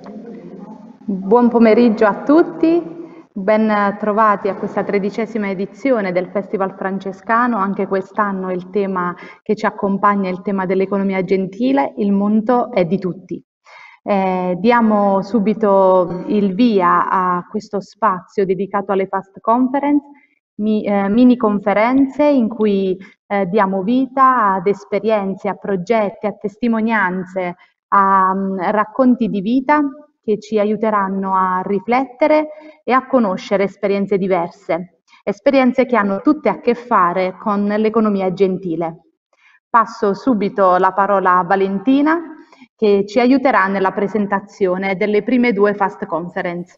Buon pomeriggio a tutti, ben trovati a questa 13ª edizione del Festival Francescano. Anche quest'anno il tema che ci accompagna è il tema dell'economia gentile, il mondo è di tutti. Diamo subito il via a questo spazio dedicato alle Fast Conference, mini conferenze in cui diamo vita ad esperienze, a progetti, a testimonianze, a racconti di vita che ci aiuteranno a riflettere e a conoscere esperienze diverse, esperienze che hanno tutte a che fare con l'economia gentile. Passo subito la parola a Valentina che ci aiuterà nella presentazione delle prime 2 Fast Conference.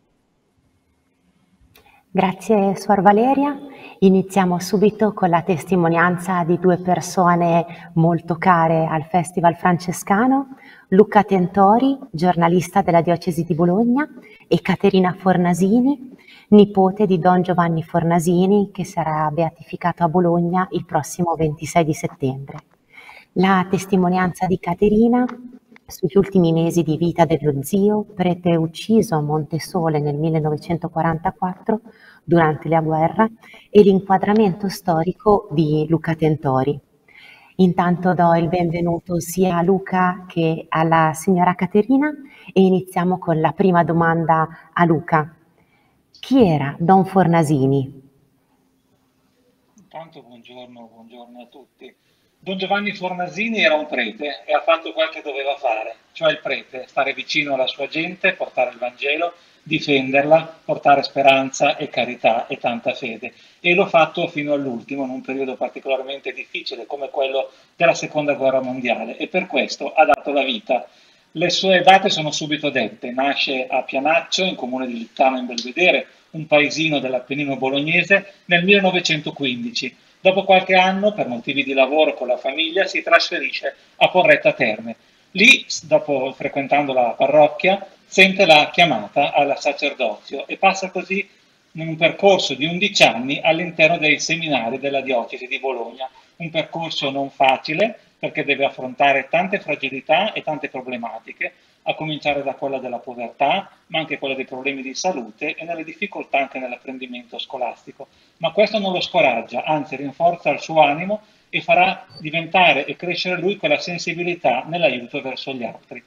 Grazie Suor Valeria. Iniziamo subito con la testimonianza di 2 persone molto care al Festival Francescano, Luca Tentori, giornalista della Diocesi di Bologna, e Caterina Fornasini, nipote di Don Giovanni Fornasini, che sarà beatificato a Bologna il prossimo 26 di settembre. La testimonianza di Caterina sugli ultimi mesi di vita dello zio, prete ucciso a Montesole nel 1944 durante la guerra, e l'inquadramento storico di Luca Tentori. Intanto do il benvenuto sia a Luca che alla signora Caterina e iniziamo con la prima domanda a Luca. Chi era Don Fornasini? Intanto buongiorno a tutti. Don Giovanni Fornasini era un prete e ha fatto quel che doveva fare, cioè il prete, stare vicino alla sua gente, portare il Vangelo, difenderla, portare speranza e carità e tanta fede. E l'ho fatto fino all'ultimo, in un periodo particolarmente difficile come quello della Seconda Guerra Mondiale, e per questo ha dato la vita. Le sue date sono subito dette: nasce a Pianaccio, in comune di Littano in Belvedere, un paesino dell'Appennino bolognese, nel 1915. Dopo qualche anno, per motivi di lavoro con la famiglia, si trasferisce a Porretta Terme. Lì, dopo frequentando la parrocchia, sente la chiamata al sacerdozio e passa così in un percorso di 11 anni all'interno dei seminari della diocesi di Bologna. Un percorso non facile, perché deve affrontare tante fragilità e tante problematiche, a cominciare da quella della povertà, ma anche quella dei problemi di salute e nelle difficoltà anche nell'apprendimento scolastico. Ma questo non lo scoraggia, anzi rinforza il suo animo e farà diventare e crescere lui quella sensibilità nell'aiuto verso gli altri.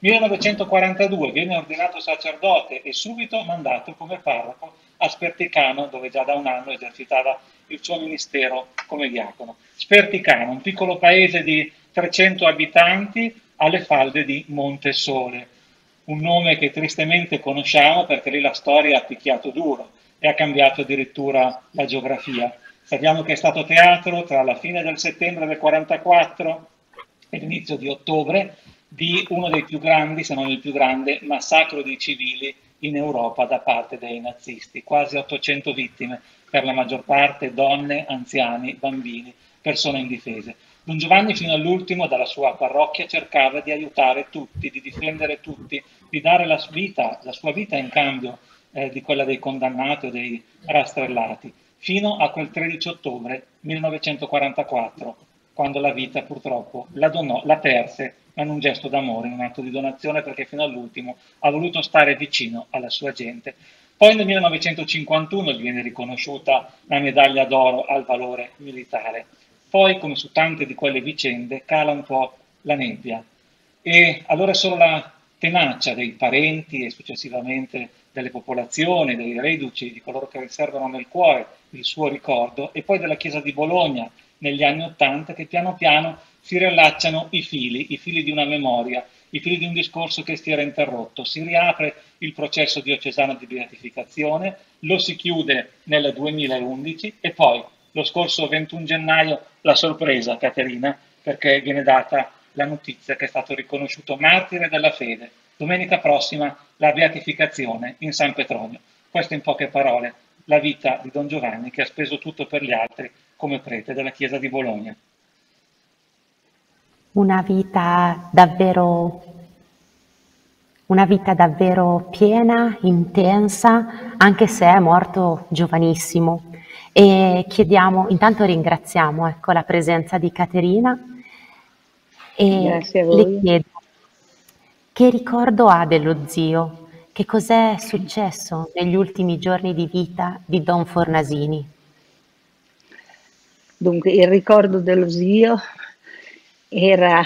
1942 viene ordinato sacerdote e subito mandato come parroco a Sperticano, dove già da un anno esercitava il suo ministero come diacono. Sperticano, un piccolo paese di 300 abitanti alle falde di Montesole, un nome che tristemente conosciamo perché lì la storia ha picchiato duro e ha cambiato addirittura la geografia. Sappiamo che è stato teatro tra la fine del settembre del 44 e l'inizio di ottobre di uno dei più grandi, se non il più grande, massacro di civili in Europa da parte dei nazisti. Quasi 800 vittime, per la maggior parte donne, anziani, bambini, persone indifese. Don Giovanni fino all'ultimo dalla sua parrocchia cercava di aiutare tutti, di difendere tutti, di dare la sua vita in cambio di quella dei condannati o dei rastrellati, fino a quel 13 ottobre 1944, quando la vita purtroppo la perse, ma in un gesto d'amore, in un atto di donazione, perché fino all'ultimo ha voluto stare vicino alla sua gente. Poi nel 1951 gli viene riconosciuta la medaglia d'oro al valore militare. Poi, come su tante di quelle vicende, cala un po' la nebbia e allora è solo la tenacia dei parenti e successivamente delle popolazioni, dei reduci, di coloro che riservano nel cuore il suo ricordo, e poi della Chiesa di Bologna negli anni '80 che piano piano si riallacciano i fili di una memoria, i fili di un discorso che si era interrotto. Si riapre il processo diocesano di beatificazione, lo si chiude nel 2011 e poi lo scorso 21 gennaio la sorpresa, Caterina, perché viene data la notizia che è stato riconosciuto martire della fede. Domenica prossima la beatificazione in San Petronio. Questo in poche parole la vita di Don Giovanni, che ha speso tutto per gli altri come prete della Chiesa di Bologna. Una vita davvero piena, intensa, anche se è morto giovanissimo. E intanto ringraziamo la presenza di Caterina e grazie a voi. le chiedo Che ricordo ha dello zio? Che cos'è successo negli ultimi giorni di vita di Don Fornasini? Dunque, il ricordo dello zio era...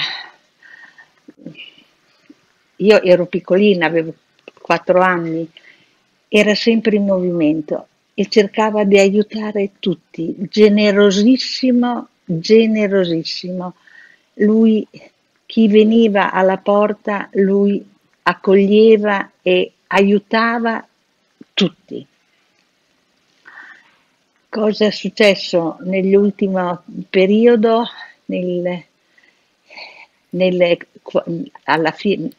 Io ero piccolina, avevo 4 anni, era sempre in movimento e cercava di aiutare tutti, generosissimo, generosissimo. Lui, chi veniva alla porta, lui accoglieva e aiutava tutti. Cosa è successo nell'ultimo periodo? Nel, alla fine,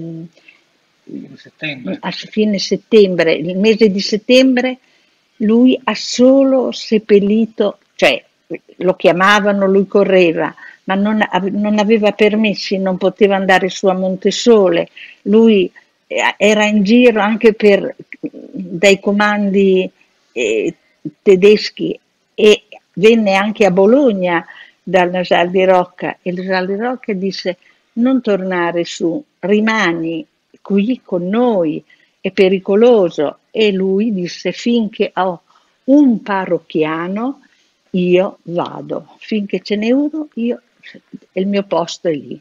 a fine settembre, il mese di settembre, lui ha solo seppellito, cioè lo chiamavano, lui correva, ma non aveva permessi, non poteva andare su a Montesole, lui era in giro anche dai comandi tedeschi e venne anche a Bologna dal Nasal di Rocca e il Nasal di Rocca disse: non tornare su, rimani qui con noi, è pericoloso. E lui disse: finché ho un parrocchiano io vado, finché ce n'è uno il mio posto è lì.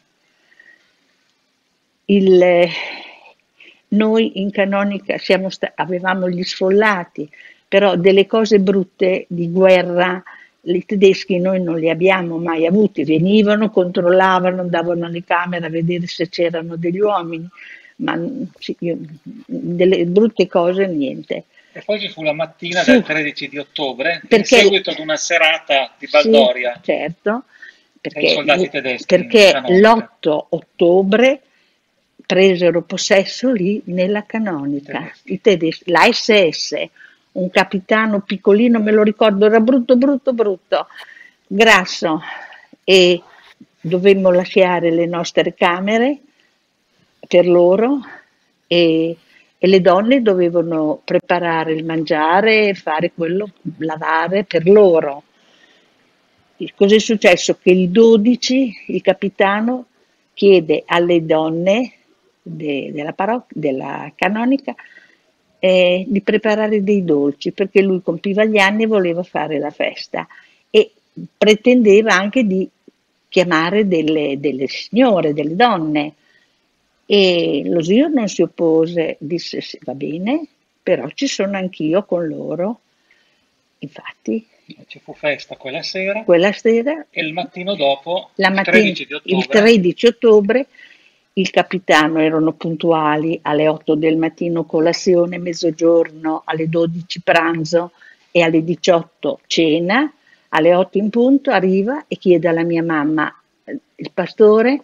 Noi in Canonica avevamo gli sfollati, però delle cose brutte di guerra i tedeschi noi non li abbiamo mai avuti, venivano, controllavano, andavano alle camere a vedere se c'erano degli uomini, ma delle brutte cose niente. E poi ci fu la mattina del 13 di ottobre, in seguito ad una serata di baldoria. Sì, certo, dei soldati tedeschi. Perché l'8 ottobre presero possesso lì nella Canonica, i tedeschi, la SS, un capitano piccolino, me lo ricordo, era brutto, grasso, e dovemmo lasciare le nostre camere per loro e le donne dovevano preparare il mangiare, fare quello, lavare per loro. Cos'è successo? Che il 12 il capitano chiede alle donne della Canonica di preparare dei dolci perché lui compiva gli anni e voleva fare la festa e pretendeva anche di chiamare delle signore, delle donne, e lo zio non si oppose, disse sì, va bene, però ci sono anch'io con loro. Infatti ci fu festa quella sera e il mattino dopo, il 13 ottobre, il capitano erano puntuali alle 8 del mattino colazione, mezzogiorno, alle 12 pranzo e alle 18 cena, alle 8 in punto arriva e chiede alla mia mamma: il pastore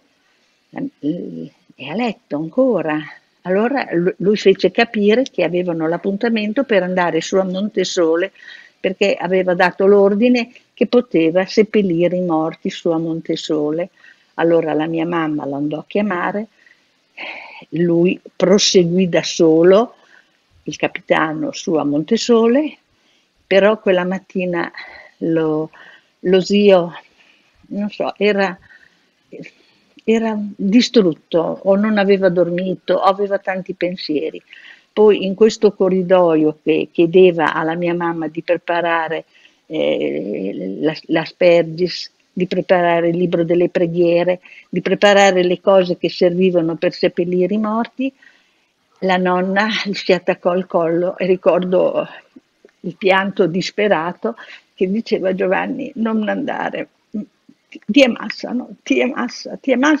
è a letto ancora? Allora lui fece capire che avevano l'appuntamento per andare su a Montesole perché aveva dato l'ordine che poteva seppellire i morti su a Montesole. Allora la mia mamma lo andò a chiamare, lui proseguì da solo, il capitano su a Montesole, però quella mattina lo zio, non so, era distrutto o non aveva dormito o aveva tanti pensieri. Poi in questo corridoio che chiedeva alla mia mamma di preparare l'aspergis, di preparare il libro delle preghiere, di preparare le cose che servivano per seppellire i morti, la nonna si attaccò al collo e ricordo il pianto disperato che diceva: Giovanni, non andare, ti ammassano, ti ammassa.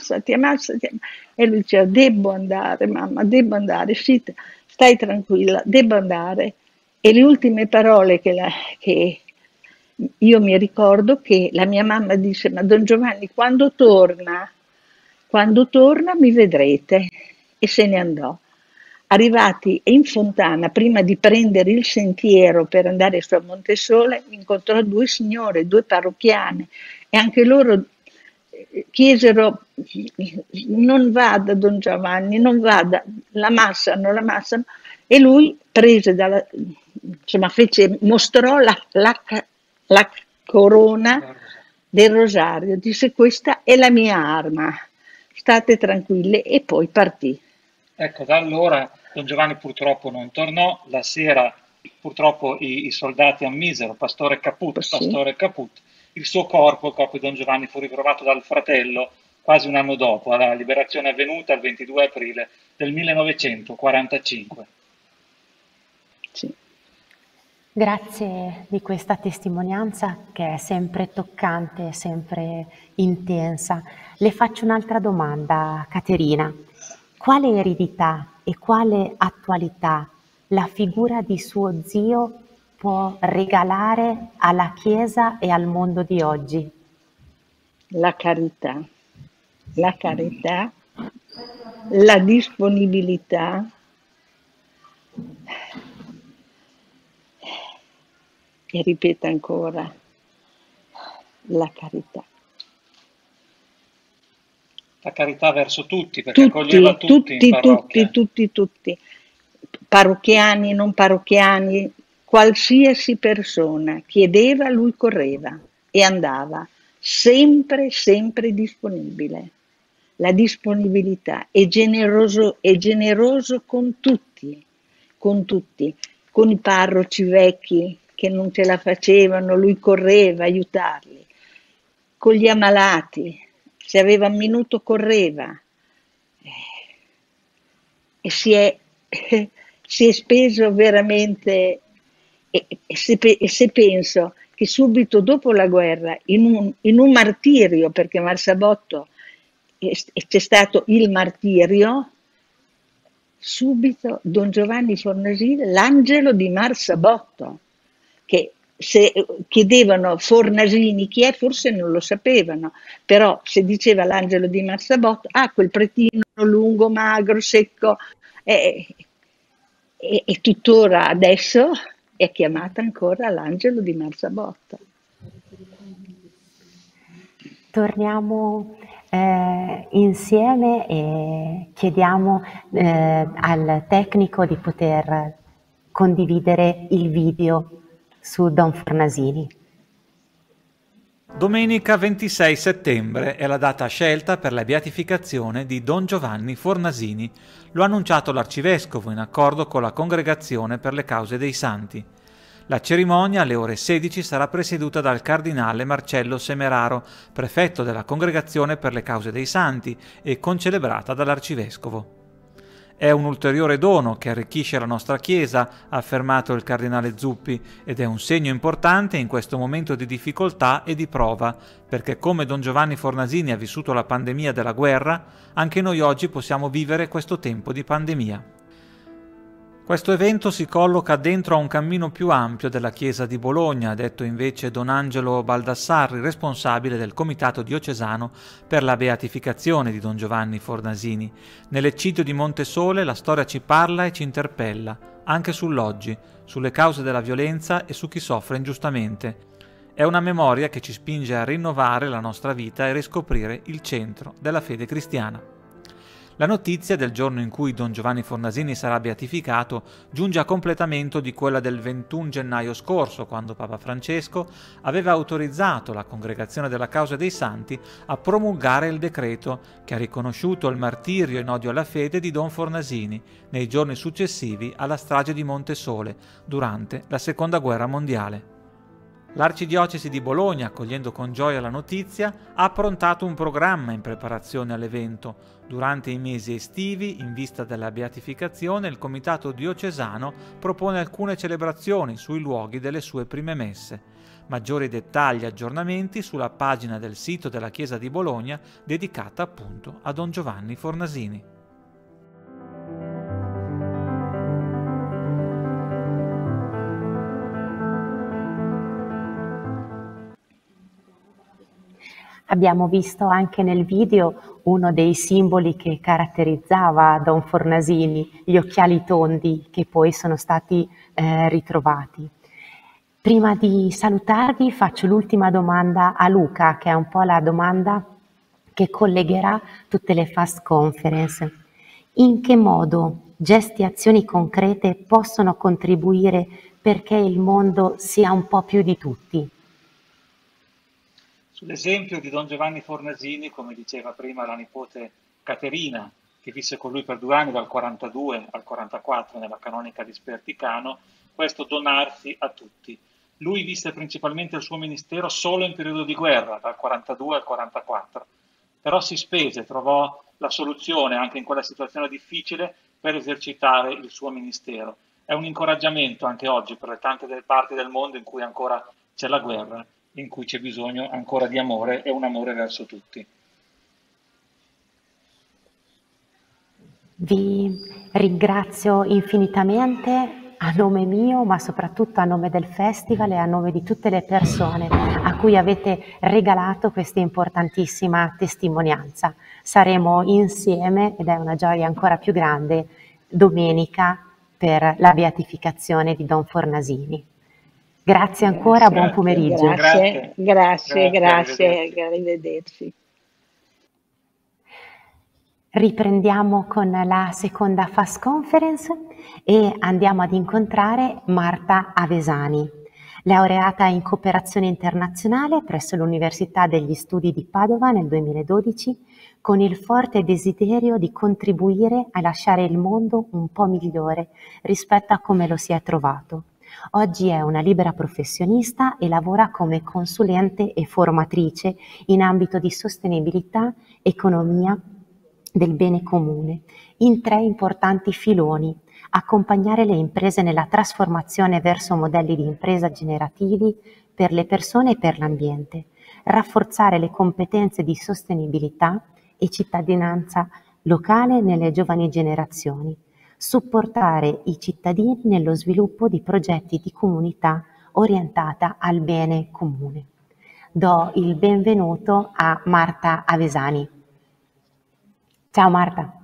E lui diceva: devo andare mamma, devo andare, sì, stai tranquilla, devo andare. E le ultime parole che io mi ricordo che la mia mamma disse: ma Don Giovanni quando torna mi vedrete. E se ne andò. Arrivati in fontana, prima di prendere il sentiero per andare su a Montesole, incontrò due signore, due parrocchiane, e anche loro chiesero: non vada Don Giovanni, non vada, la massano. E lui prese mostrò la corona del rosario, disse: questa è la mia arma, state tranquille, e poi partì. Ecco, da allora Don Giovanni purtroppo non tornò, la sera purtroppo i soldati ammisero, pastore Caput, Sì. pastore Caput, il suo corpo, il corpo di Don Giovanni, fu ritrovato dal fratello quasi un anno dopo, alla liberazione avvenuta il 22 aprile del 1945. Sì. Grazie di questa testimonianza che è sempre toccante, sempre intensa. Le faccio un'altra domanda, Caterina. Quale eredità e quale attualità la figura di suo zio può regalare alla Chiesa e al mondo di oggi? La carità, la disponibilità, e ripeto ancora, la carità. La carità verso tutti, perché accoglieva tutti in parrocchia. Tutti, parrocchiani, non parrocchiani, qualsiasi persona chiedeva, lui correva e andava, sempre disponibile. La disponibilità, è generoso con tutti, con i parroci vecchi che non ce la facevano, lui correva a aiutarli, con gli ammalati, se aveva un minuto correva, e si è speso veramente, e se penso che subito dopo la guerra, in un martirio, perché Marsabotto c'è stato il martirio, subito Don Giovanni Fornasini, l'angelo di Marsabotto, che se chiedevano Fornasini chi è, forse non lo sapevano, però se diceva l'angelo di Marsabotto, quel pretino lungo, magro, secco, e tuttora adesso è chiamata ancora l'angelo di Marsabotto. Torniamo insieme e chiediamo al tecnico di poter condividere il video su Don Fornasini. Domenica 26 settembre è la data scelta per la beatificazione di Don Giovanni Fornasini. Lo ha annunciato l'Arcivescovo in accordo con la Congregazione per le Cause dei Santi. La cerimonia alle ore 16 sarà presieduta dal cardinale Marcello Semeraro, prefetto della Congregazione per le Cause dei Santi, e concelebrata dall'Arcivescovo. È un ulteriore dono che arricchisce la nostra Chiesa, ha affermato il cardinale Zuppi, ed è un segno importante in questo momento di difficoltà e di prova, perché come Don Giovanni Fornasini ha vissuto la pandemia della guerra, anche noi oggi possiamo vivere questo tempo di pandemia. Questo evento si colloca dentro a un cammino più ampio della Chiesa di Bologna, ha detto invece Don Angelo Baldassarri, responsabile del Comitato Diocesano per la beatificazione di Don Giovanni Fornasini. Nell'eccidio di Montesole la storia ci parla e ci interpella, anche sull'oggi, sulle cause della violenza e su chi soffre ingiustamente. È una memoria che ci spinge a rinnovare la nostra vita e riscoprire il centro della fede cristiana. La notizia del giorno in cui Don Giovanni Fornasini sarà beatificato giunge a completamento di quella del 21 gennaio scorso, quando Papa Francesco aveva autorizzato la Congregazione della Causa dei Santi a promulgare il decreto che ha riconosciuto il martirio in odio alla fede di Don Fornasini nei giorni successivi alla strage di Montesole durante la Seconda Guerra Mondiale. L'Arcidiocesi di Bologna, accogliendo con gioia la notizia, ha approntato un programma in preparazione all'evento. Durante i mesi estivi, in vista della beatificazione, il Comitato Diocesano propone alcune celebrazioni sui luoghi delle sue prime messe. Maggiori dettagli e aggiornamenti sulla pagina del sito della Chiesa di Bologna dedicata appunto a Don Giovanni Fornasini. Abbiamo visto anche nel video uno dei simboli che caratterizzava Don Fornasini, gli occhiali tondi che poi sono stati ritrovati. Prima di salutarvi faccio l'ultima domanda a Luca, che è un po' la domanda che collegherà tutte le fast conference. In che modo gesti e azioni concrete possono contribuire perché il mondo sia un po' più di tutti? L'esempio di Don Giovanni Fornasini, come diceva prima la nipote Caterina, che visse con lui per 2 anni, dal 42 al 44, nella canonica di Sperticano, questo donarsi a tutti. Lui visse principalmente il suo ministero solo in periodo di guerra, dal 42 al 44, però si spese, trovò la soluzione anche in quella situazione difficile per esercitare il suo ministero. È un incoraggiamento anche oggi per le tante parti del mondo in cui ancora c'è la guerra, in cui c'è bisogno ancora di amore e un amore verso tutti. Vi ringrazio infinitamente a nome mio, ma soprattutto a nome del Festival e a nome di tutte le persone a cui avete regalato questa importantissima testimonianza. Saremo insieme, ed è una gioia ancora più grande, domenica per la beatificazione di Don Fornasini. Grazie ancora, buon pomeriggio. Grazie, arrivederci. Riprendiamo con la seconda Fast Conference e andiamo ad incontrare Marta Avesani, laureata in cooperazione internazionale presso l'Università degli Studi di Padova nel 2012, con il forte desiderio di contribuire a lasciare il mondo un po' migliore rispetto a come lo si è trovato. Oggi è una libera professionista e lavora come consulente e formatrice in ambito di sostenibilità, economia del bene comune, in 3 importanti filoni: accompagnare le imprese nella trasformazione verso modelli di impresa generativi per le persone e per l'ambiente, rafforzare le competenze di sostenibilità e cittadinanza locale nelle giovani generazioni, supportare i cittadini nello sviluppo di progetti di comunità orientata al bene comune. Do il benvenuto a Marta Avesani. Ciao Marta.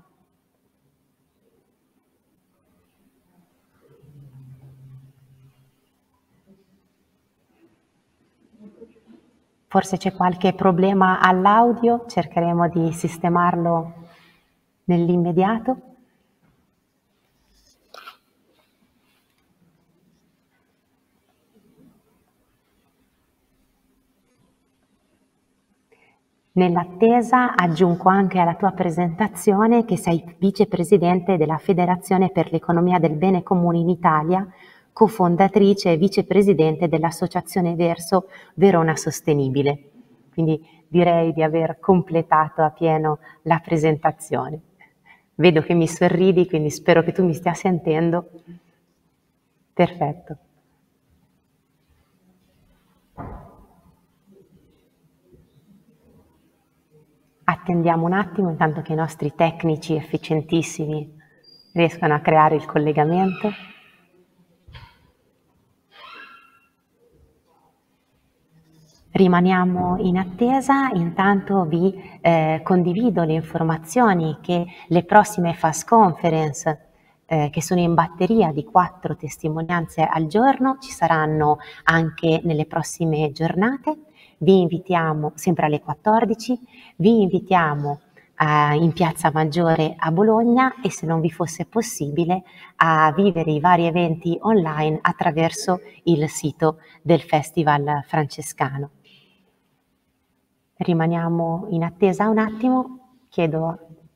Forse c'è qualche problema all'audio, cercheremo di sistemarlo nell'immediato. Nell'attesa aggiungo anche alla tua presentazione che sei vicepresidente della Federazione per l'Economia del Bene Comune in Italia, cofondatrice e vicepresidente dell'Associazione Verso Verona Sostenibile. Quindi direi di aver completato a pieno la presentazione. Vedo che mi sorridi, quindi spero che tu mi stia sentendo. Perfetto. Attendiamo un attimo intanto che i nostri tecnici efficientissimi riescano a creare il collegamento. Rimaniamo in attesa, intanto vi condivido le informazioni che le prossime Fast Conference che sono in batteria di 4 testimonianze al giorno ci saranno anche nelle prossime giornate. Vi invitiamo sempre alle 14, vi invitiamo in Piazza Maggiore a Bologna e se non vi fosse possibile a vivere i vari eventi online attraverso il sito del Festival Francescano. Rimaniamo in attesa un attimo, chiedo...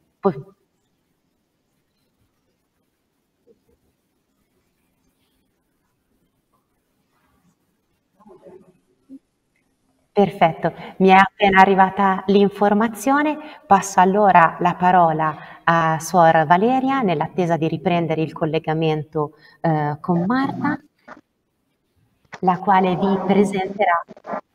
Perfetto, mi è appena arrivata l'informazione, passo allora la parola a Suor Valeria nell'attesa di riprendere il collegamento con Marta, la quale vi presenterà.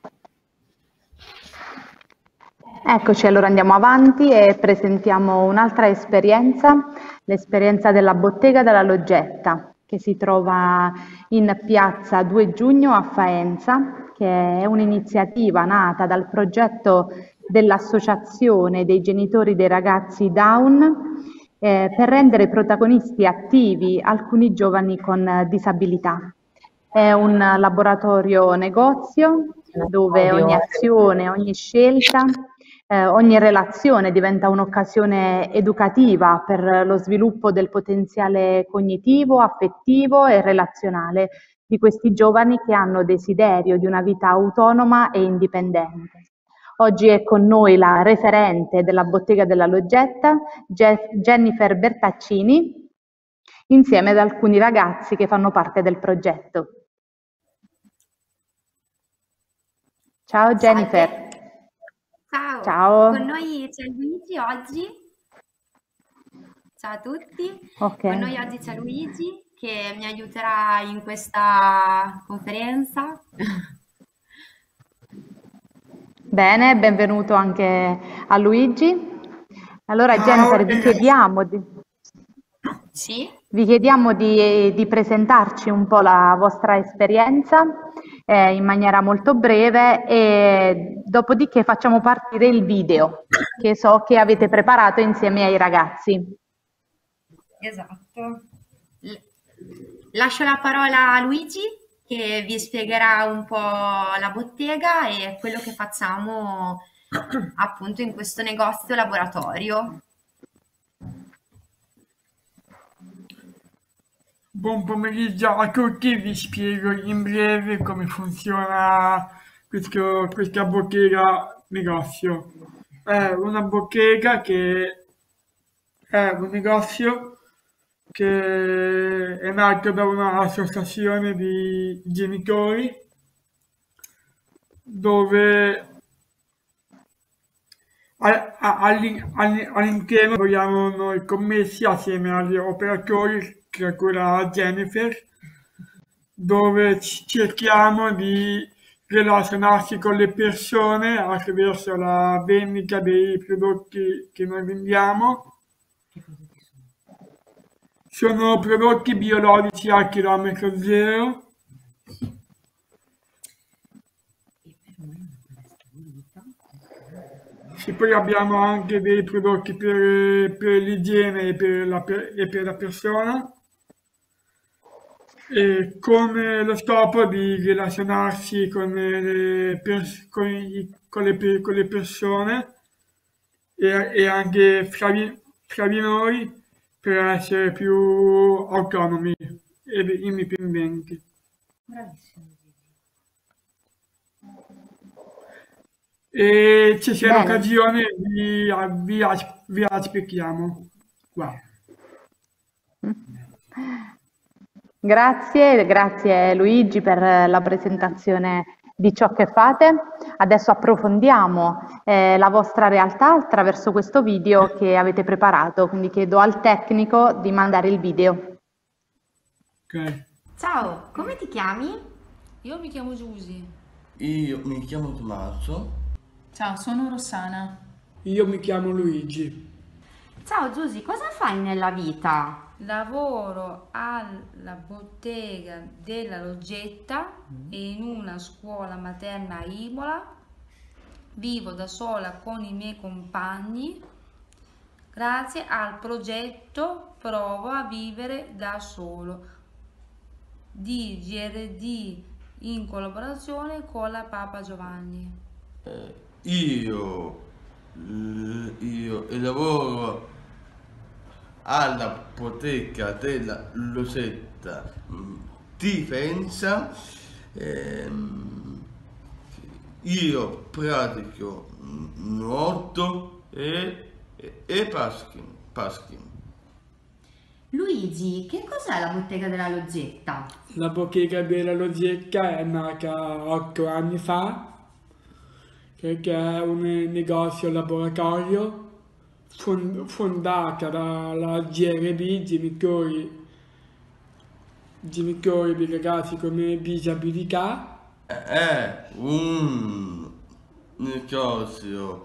Eccoci, allora andiamo avanti e presentiamo un'altra esperienza, l'esperienza della Bottega della Loggetta, che si trova in piazza 2 Giugno a Faenza, che è un'iniziativa nata dal progetto dell'Associazione dei genitori dei ragazzi Down per rendere protagonisti attivi alcuni giovani con disabilità. È un laboratorio negozio dove ogni azione, ogni scelta, ogni relazione diventa un'occasione educativa per lo sviluppo del potenziale cognitivo, affettivo e relazionale di questi giovani che hanno desiderio di una vita autonoma e indipendente. Oggi è con noi la referente della Bottega della Loggetta, Jennifer Bertaccini, insieme ad alcuni ragazzi che fanno parte del progetto. Ciao Jennifer. Salve. Ciao. Ciao. Con noi c'è Luigi oggi. Ciao a tutti. Ok. Con noi oggi c'è Luigi che mi aiuterà in questa conferenza. Bene, benvenuto anche a Luigi. Allora Jennifer, Sì? vi chiediamo di presentarci un po' la vostra esperienza in maniera molto breve e dopodiché facciamo partire il video che so che avete preparato insieme ai ragazzi. Esatto. Lascio la parola a Luigi che vi spiegherà un po' la bottega e quello che facciamo appunto in questo negozio laboratorio. Buon pomeriggio a tutti, vi spiego in breve come funziona questa bottega negozio. È una bottega che è un negozio che è nato da un'associazione di genitori dove all'interno vogliamo noi commessi assieme agli operatori, tra cui la Jennifer, dove cerchiamo di relazionarsi con le persone attraverso la vendita dei prodotti che noi vendiamo. Sono prodotti biologici a chilometro zero. E poi abbiamo anche dei prodotti per l'igiene e per la persona, e con lo scopo di relazionarsi con le persone e anche fra di noi per essere più autonomi e indipendenti. Bravissimo. E se c'è Bene. l'occasione vi aspettiamo qua. Grazie Luigi per la presentazione di ciò che fate. Adesso approfondiamo la vostra realtà attraverso questo video che avete preparato, quindi chiedo al tecnico di mandare il video. Ok. Ciao, come ti chiami? Io mi chiamo Giusy. Io mi chiamo Tommaso. Ciao, sono Rossana. Io mi chiamo Luigi. Ciao Giusy, cosa fai nella vita? Lavoro alla bottega della Loggetta e in una scuola materna a Imola. Vivo da sola con i miei compagni. Grazie al progetto Provo a vivere da solo di GRD in collaborazione con la Papa Giovanni. Io lavoro alla bottega della Loggetta di Faenza. Io pratico nuoto e pasking. Luigi, che cos'è la bottega della Loggetta? La bottega della Loggetta è nata 8 anni fa, perché è un negozio laboratorio fondata dalla GRD, genitori di ragazzi con disabilità. È un negozio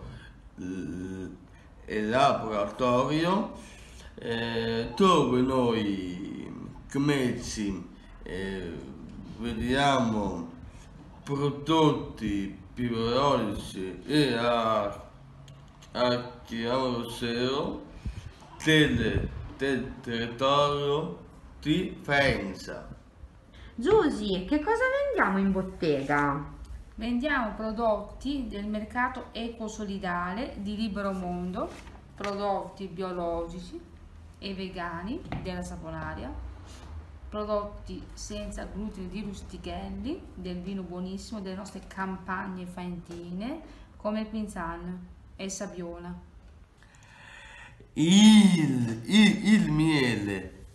e laboratorio dove noi commessi vediamo prodotti biologici e a chilometro zero del territorio di Faenza. Giusy, che cosa vendiamo in bottega? Vendiamo prodotti del mercato ecosolidale di Libero Mondo, prodotti biologici e vegani della Saponaria, prodotti senza glutine di Rustichelli, del vino buonissimo delle nostre campagne faentine, come il Pinzan e il Sabbiona. Il miele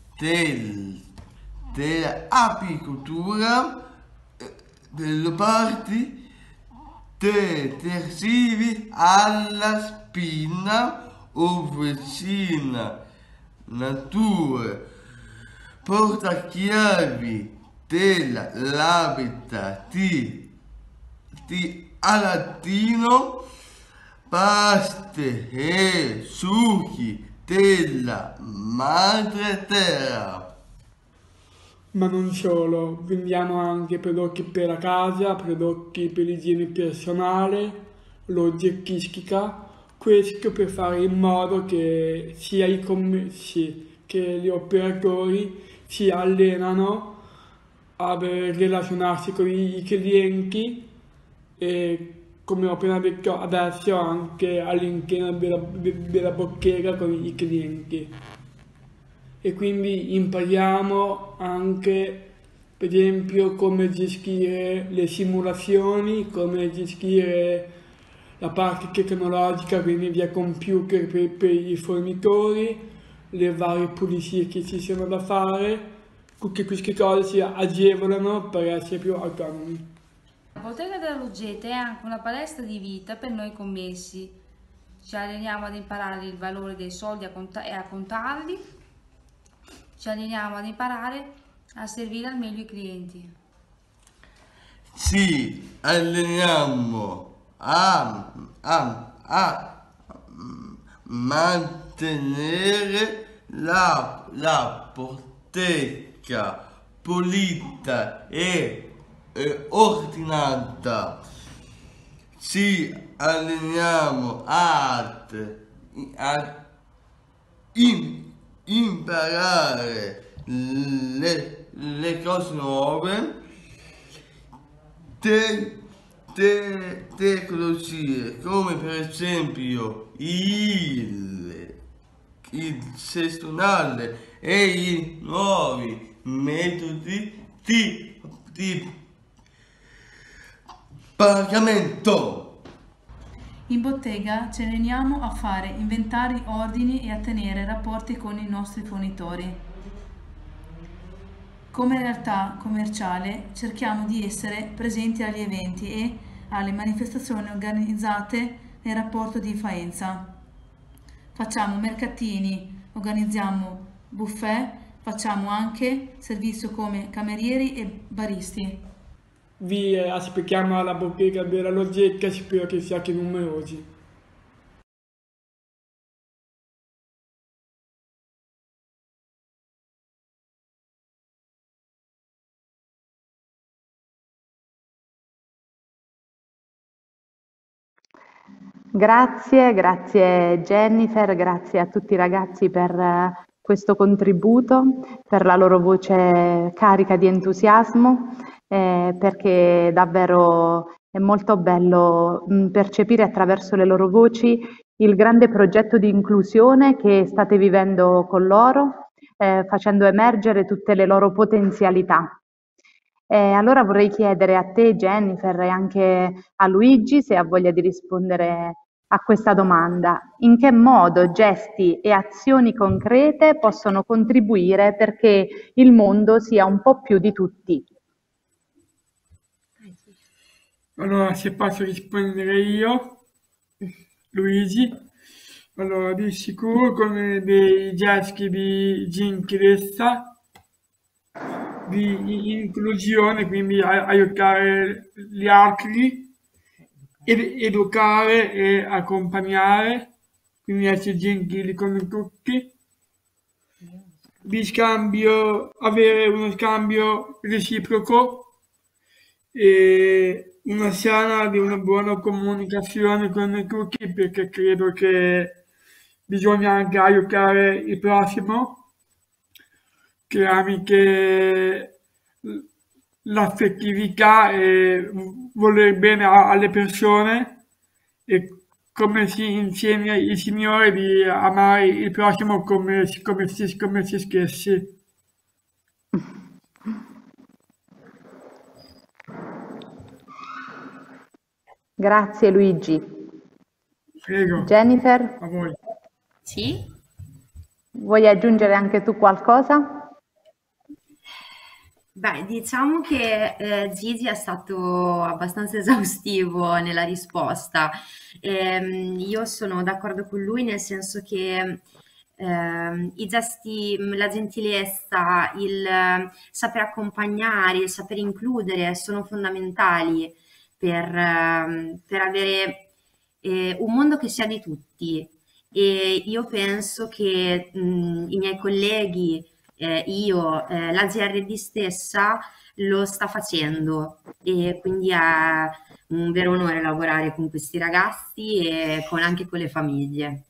dell'apicoltura, delle parti detersivi alla spina o vicina natura, portachiavi dell'habitat di Aladino, paste e succhi della madre terra. Ma non solo, vendiamo anche prodotti per la casa, prodotti per l'igiene personale, l'oggettistica, questo per fare in modo che sia i commessi che gli operatori si allenano a relazionarsi con i clienti e, come ho appena detto adesso, anche all'interno della bottega con i clienti. E quindi impariamo anche, per esempio, come gestire le simulazioni, come gestire la parte tecnologica, quindi via computer per i fornitori, le varie pulizie che ci sono da fare. Tutte queste cose ci agevolano per essere più autonomi. La bottega della Loggetta è anche una palestra di vita per noi commessi. Ci alleniamo ad imparare il valore dei soldi e a contarli. Ci alleniamo ad imparare a servire al meglio i clienti. Ci alleniamo a mantenere la bottega pulita e ordinata. Ci alleniamo ad imparare le cose nuove, tecnologie come per esempio il gestionale e i nuovi metodi di pagamento. In bottega ci alleniamo a fare inventari, ordini e a tenere rapporti con i nostri fornitori. Come realtà commerciale cerchiamo di essere presenti agli eventi e alle manifestazioni organizzate nel rapporto di Faenza. Facciamo mercatini, organizziamo buffet, facciamo anche servizio come camerieri e baristi. Vi aspettiamo alla bottega della Loggetta, spero che siate numerosi. Grazie Jennifer, grazie a tutti i ragazzi per questo contributo, per la loro voce carica di entusiasmo, perché davvero è molto bello percepire attraverso le loro voci il grande progetto di inclusione che state vivendo con loro, facendo emergere tutte le loro potenzialità. Allora vorrei chiedere a te, Jennifer, e anche a Luigi, se ha voglia di rispondere a questa domanda. In che modo gesti e azioni concrete possono contribuire perché il mondo sia un po' più di tutti? Allora, se posso rispondere io, Luigi. Allora, di sicuro con dei gesti di gentilezza, di inclusione, quindi aiutare gli altri, educare e accompagnare, quindi essere gentili con tutti, di scambio, avere uno scambio reciproco e una sana di una buona comunicazione con tutti, perché credo che bisogna anche aiutare il prossimo tramite l'affettività e voler bene alle persone, e come si insegna il Signore di amare il prossimo come se stessi. Grazie Luigi. Prego, Jennifer, a voi. Sì? vuoi aggiungere anche tu qualcosa? Beh, diciamo che Gigi è stato abbastanza esaustivo nella risposta. Io sono d'accordo con lui nel senso che i gesti, la gentilezza, il saper accompagnare, il saper includere sono fondamentali per avere un mondo che sia di tutti. E io penso che i miei colleghi, io, la GRD stessa lo sta facendo e quindi è un vero onore lavorare con questi ragazzi e anche con le famiglie.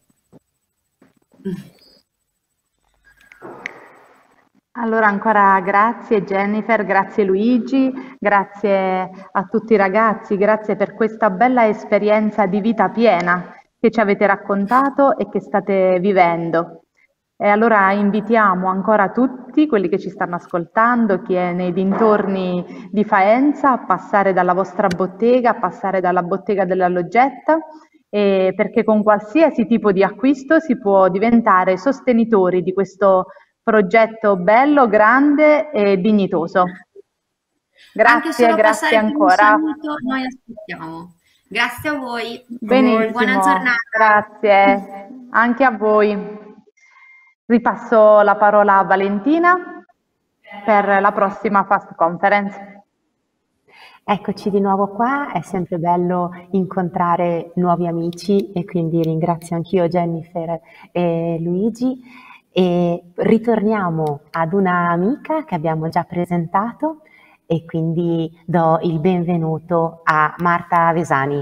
Allora ancora grazie Jennifer, grazie Luigi, grazie a tutti i ragazzi, grazie per questa bella esperienza di vita piena che ci avete raccontato e che state vivendo. E allora invitiamo ancora tutti quelli che ci stanno ascoltando, chi è nei dintorni di Faenza, a passare dalla vostra bottega, a passare dalla bottega della Loggetta, perché con qualsiasi tipo di acquisto si può diventare sostenitori di questo progetto bello, grande e dignitoso. Anche solo Grazie passare per un ancora. saluto, noi aspettiamo. Grazie a voi. Benissimo, Buona giornata. grazie anche a voi. Ripasso la parola a Valentina per la prossima Fast Conference. Eccoci di nuovo qua, è sempre bello incontrare nuovi amici e quindi ringrazio anch'io Jennifer e Luigi e ritorniamo ad una amica che abbiamo già presentato e quindi do il benvenuto a Marta Vesani.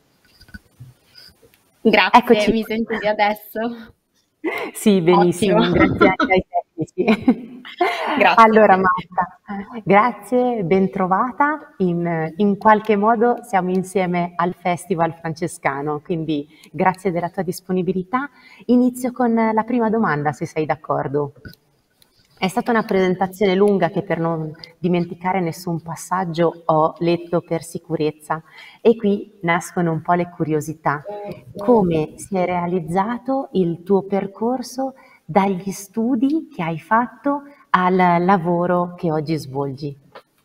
Grazie, Eccoci. mi sentite adesso? Sì, benissimo, Ottimo. grazie anche ai tecnici. Grazie. Allora Marta, grazie, bentrovata. In qualche modo siamo insieme al Festival Francescano, quindi grazie della tua disponibilità. Inizio con la prima domanda, se sei d'accordo. È stata una presentazione lunga che per non dimenticare nessun passaggio ho letto per sicurezza e qui nascono un po' le curiosità. Come si è realizzato il tuo percorso dagli studi che hai fatto al lavoro che oggi svolgi?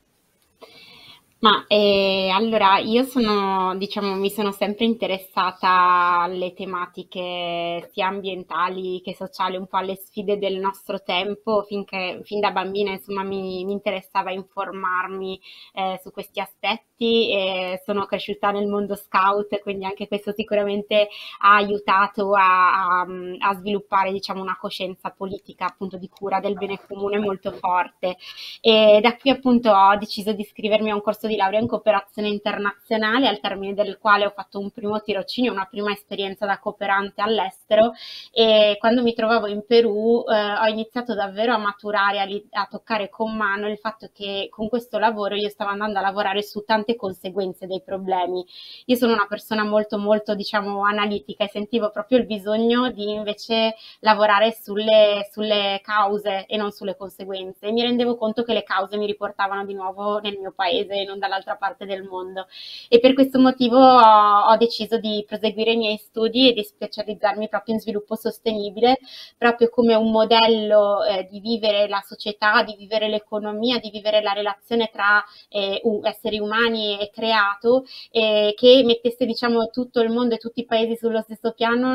Ma allora io mi sono sempre interessata alle tematiche sia ambientali che sociali, un po' alle sfide del nostro tempo, fin da bambina insomma mi interessava informarmi su questi aspetti e sono cresciuta nel mondo scout, quindi anche questo sicuramente ha aiutato a sviluppare diciamo una coscienza politica appunto di cura del bene comune molto forte. E da qui appunto ho deciso di iscrivermi a un corso di laurea in cooperazione internazionale, al termine del quale ho fatto un primo tirocinio, una prima esperienza da cooperante all'estero e quando mi trovavo in Perù ho iniziato davvero a maturare, a toccare con mano il fatto che con questo lavoro io stavo andando a lavorare su tante conseguenze dei problemi. Io sono una persona molto molto diciamo analitica e sentivo proprio il bisogno di invece lavorare sulle cause e non sulle conseguenze e mi rendevo conto che le cause mi riportavano di nuovo nel mio paese e non dall'altra parte del mondo e per questo motivo ho deciso di proseguire i miei studi e di specializzarmi proprio in sviluppo sostenibile, proprio come un modello di vivere la società, di vivere l'economia, di vivere la relazione tra esseri umani e creato, che mettesse diciamo tutto il mondo e tutti i paesi sullo stesso piano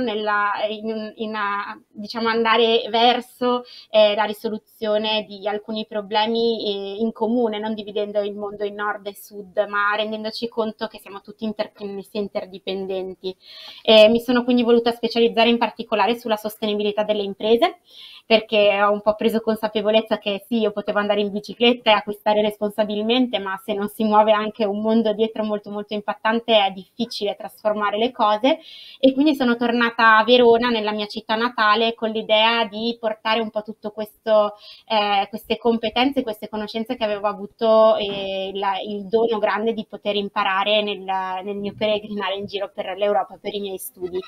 diciamo andare verso la risoluzione di alcuni problemi in comune, non dividendo il mondo in nord e sud, ma rendendoci conto che siamo tutti interconnessi e interdipendenti. Mi sono quindi voluta specializzare in particolare sulla sostenibilità delle imprese, perché ho un po' preso consapevolezza che sì, io potevo andare in bicicletta e acquistare responsabilmente, ma se non si muove anche un mondo dietro molto molto impattante è difficile trasformare le cose e quindi sono tornata a Verona, nella mia città natale, con l'idea di portare un po' tutto questo, queste competenze, queste conoscenze che avevo avuto il dono grande di poter imparare nel mio peregrinare in giro per l'Europa per i miei studi.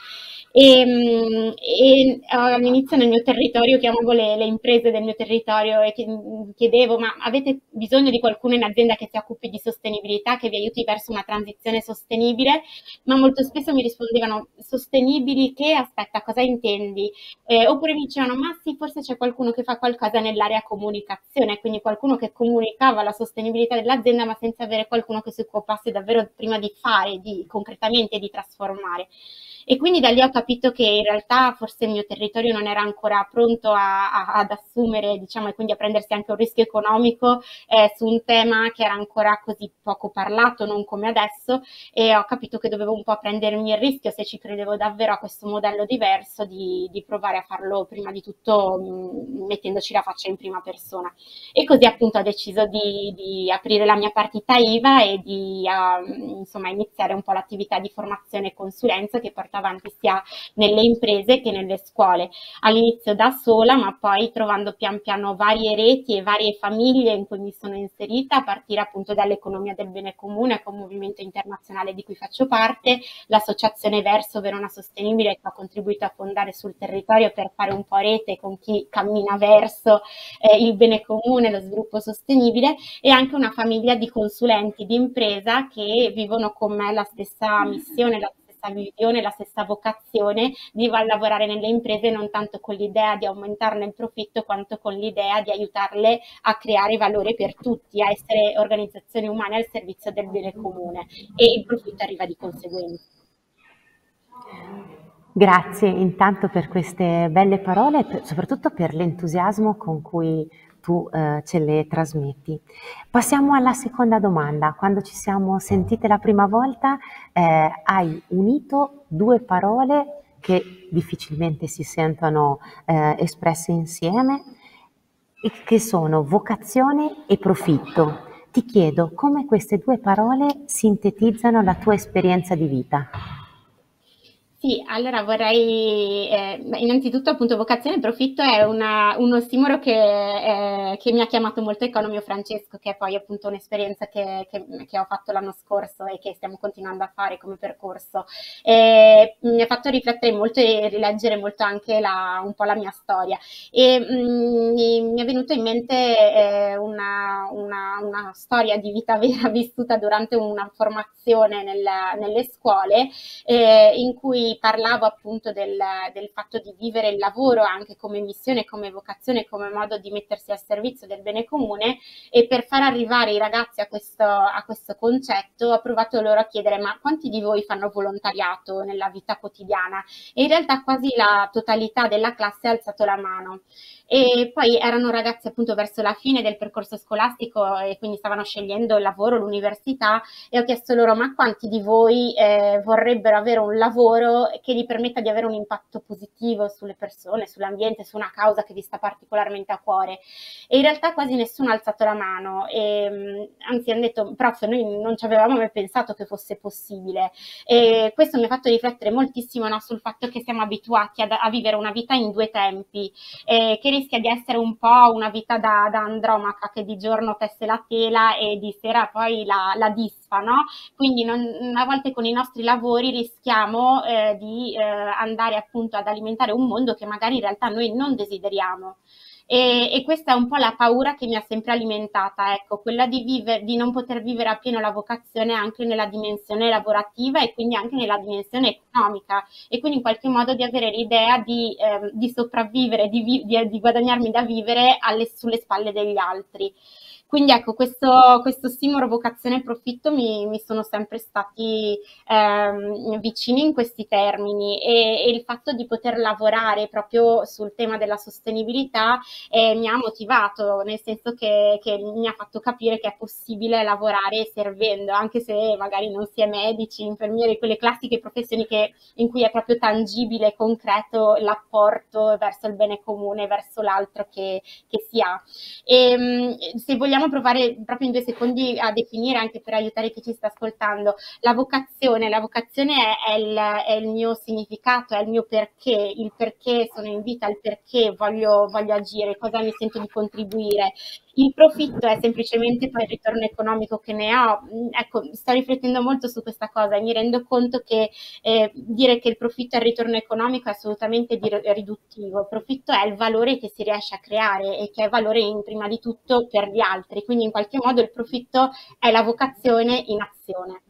E all'inizio nel mio territorio chiamavo le imprese del mio territorio e chiedevo: ma avete bisogno di qualcuno in azienda che si occupi di sostenibilità? attività che vi aiuti verso una transizione sostenibile, ma molto spesso mi rispondevano sostenibili che, aspetta, cosa intendi? Oppure mi dicevano, ma sì, forse c'è qualcuno che fa qualcosa nell'area comunicazione, quindi qualcuno che comunicava la sostenibilità dell'azienda, ma senza avere qualcuno che si occupasse davvero prima di fare, concretamente di trasformare. E quindi da lì ho capito che in realtà forse il mio territorio non era ancora pronto ad assumere, diciamo, e quindi a prendersi anche un rischio economico su un tema che era ancora così poco parlato, non come adesso, e ho capito che dovevo un po' prendermi il rischio, se ci credevo davvero a questo modello diverso, di provare a farlo prima di tutto mettendoci la faccia in prima persona. E così appunto ho deciso di aprire la mia partita IVA e di insomma, iniziare un po' l'attività di formazione e consulenza che porta avanti sia nelle imprese che nelle scuole. All'inizio da sola, ma poi trovando pian piano varie reti e varie famiglie in cui mi sono inserita, a partire appunto dall'economia del bene comune, che è un movimento internazionale di cui faccio parte, l'associazione Verso Verona Sostenibile, che ho contribuito a fondare sul territorio per fare un po' rete con chi cammina verso il bene comune, lo sviluppo sostenibile, e anche una famiglia di consulenti di impresa che vivono con me la stessa missione, la stessa visione, la stessa vocazione di lavorare nelle imprese, non tanto con l'idea di aumentarne il profitto quanto con l'idea di aiutarle a creare valore per tutti, a essere organizzazioni umane al servizio del bene comune, e il profitto arriva di conseguenza. Grazie intanto per queste belle parole e soprattutto per l'entusiasmo con cui tu ce le trasmetti. Passiamo alla seconda domanda. Quando ci siamo sentite la prima volta hai unito due parole che difficilmente si sentono espresse insieme, e che sono vocazione e profitto. Ti chiedo come queste due parole sintetizzano la tua esperienza di vita. Sì, allora vorrei, innanzitutto appunto vocazione e profitto è un ossimoro che mi ha chiamato molto Economio Francesco, che è poi appunto un'esperienza che ho fatto l'anno scorso e che stiamo continuando a fare come percorso. Mi ha fatto riflettere molto e rileggere molto anche un po' la mia storia, e mi è venuta in mente una storia di vita vera vissuta durante una formazione nelle scuole, in cui parlavo appunto del fatto di vivere il lavoro anche come missione, come vocazione, come modo di mettersi al servizio del bene comune, e per far arrivare i ragazzi a questo concetto ho provato loro a chiedere: ma quanti di voi fanno volontariato nella vita quotidiana? E in realtà quasi la totalità della classe ha alzato la mano. E poi erano ragazzi appunto verso la fine del percorso scolastico e quindi stavano scegliendo il lavoro, l'università, e ho chiesto loro: ma quanti di voi vorrebbero avere un lavoro che gli permetta di avere un impatto positivo sulle persone, sull'ambiente, su una causa che vi sta particolarmente a cuore? E in realtà quasi nessuno ha alzato la mano, anzi hanno detto: prof, noi non ci avevamo mai pensato che fosse possibile. E questo mi ha fatto riflettere moltissimo, no, sul fatto che siamo abituati a vivere una vita in due tempi, che rischia di essere un po' una vita da Andromaca, che di giorno tesse la tela e di sera poi la disfa, no? Quindi a volte con i nostri lavori rischiamo di andare appunto ad alimentare un mondo che magari in realtà noi non desideriamo. E questa è un po' la paura che mi ha sempre alimentata, ecco, quella di non poter vivere appieno la vocazione anche nella dimensione lavorativa e quindi anche nella dimensione economica, e quindi in qualche modo di avere l'idea di sopravvivere, di guadagnarmi da vivere sulle spalle degli altri. Quindi ecco, questo ossimoro vocazione e profitto mi sono sempre stati vicini in questi termini, e il fatto di poter lavorare proprio sul tema della sostenibilità mi ha motivato, nel senso che mi ha fatto capire che è possibile lavorare servendo, anche se magari non si è medici, infermieri, quelle classiche professioni in cui è proprio tangibile, concreto l'apporto verso il bene comune, verso l'altro che si ha. E se vogliamo provare proprio in 2 secondi a definire, anche per aiutare chi ci sta ascoltando, la vocazione è il mio significato, è il mio perché, il perché sono in vita, il perché voglio agire, cosa mi sento di contribuire. Il profitto è semplicemente poi il ritorno economico che ne ho. Ecco, sto riflettendo molto su questa cosa e mi rendo conto che dire che il profitto è il ritorno economico è assolutamente riduttivo. Il profitto è il valore che si riesce a creare e che è valore prima di tutto per gli altri. altri. Quindi in qualche modo il profitto è la vocazione in azione.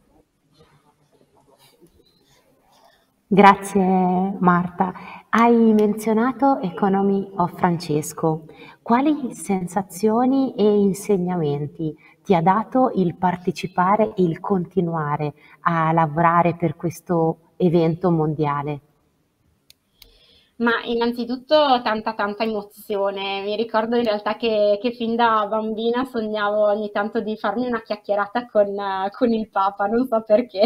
Grazie Marta. Hai menzionato Economy of Francesco. Quali sensazioni e insegnamenti ti ha dato il partecipare e il continuare a lavorare per questo evento mondiale? Ma innanzitutto tanta emozione. Mi ricordo in realtà che fin da bambina sognavo ogni tanto di farmi una chiacchierata con il Papa, non so perché.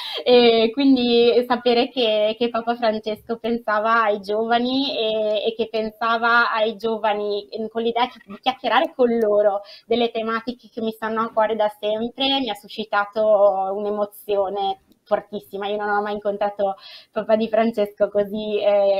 E quindi sapere che Papa Francesco pensava ai giovani e che pensava ai giovani con l'idea di chiacchierare con loro delle tematiche che mi stanno a cuore da sempre, mi ha suscitato un'emozione fortissima. Io non ho mai incontrato Papa di Francesco così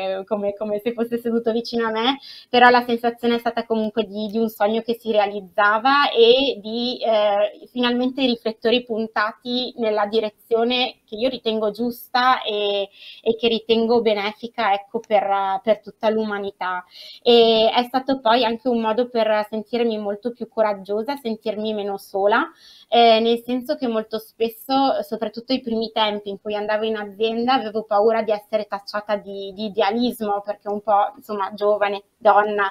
come se fosse seduto vicino a me, però la sensazione è stata comunque di un sogno che si realizzava e di finalmente i riflettori puntati nella direzione che io ritengo giusta e che ritengo benefica, ecco, per tutta l'umanità. E è stato poi anche un modo per sentirmi molto più coraggiosa, sentirmi meno sola, nel senso che molto spesso, soprattutto i primi tempi in cui andavo in azienda, avevo paura di essere tacciata di idealismo, perché un po', insomma, giovane, donna,